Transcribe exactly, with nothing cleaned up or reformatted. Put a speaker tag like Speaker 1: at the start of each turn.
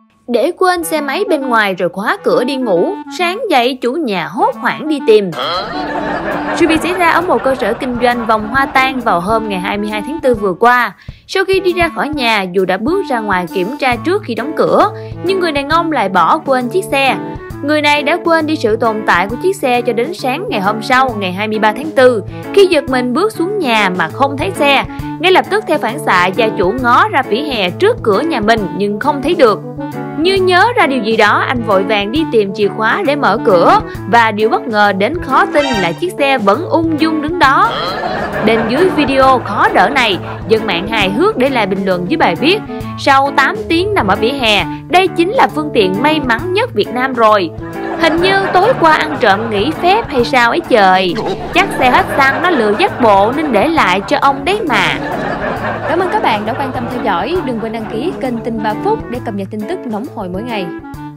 Speaker 1: Để quên xe máy bên ngoài rồi khóa cửa đi ngủ, sáng dậy chủ nhà hốt hoảng đi tìm. Sự việc xảy ra ở một cơ sở kinh doanh vòng hoa tan vào hôm ngày hai mươi hai tháng tư vừa qua. Sau khi đi ra khỏi nhà, dù đã bước ra ngoài kiểm tra trước khi đóng cửa, nhưng người đàn ông lại bỏ quên chiếc xe. Người này đã quên đi sự tồn tại của chiếc xe cho đến sáng ngày hôm sau, ngày hai mươi ba tháng tư, khi giật mình bước xuống nhà mà không thấy xe. Ngay lập tức theo phản xạ, gia chủ ngó ra vỉa hè trước cửa nhà mình nhưng không thấy được. Như nhớ ra điều gì đó, anh vội vàng đi tìm chìa khóa để mở cửa, và điều bất ngờ đến khó tin là chiếc xe vẫn ung dung đứng đó. Bên dưới video khó đỡ này, dân mạng hài hước để lại bình luận dưới bài viết: sau tám tiếng nằm ở vỉa hè, đây chính là phương tiện may mắn nhất Việt Nam rồi. Hình như tối qua ăn trộm nghỉ phép hay sao ấy trời. Chắc xe hết xăng nó lừa dắt bộ nên để lại cho ông đấy mà. Cảm ơn các bạn đã quan tâm theo dõi. Đừng quên đăng ký kênh Tin ba Phút để cập nhật tin tức nóng hổi mỗi ngày.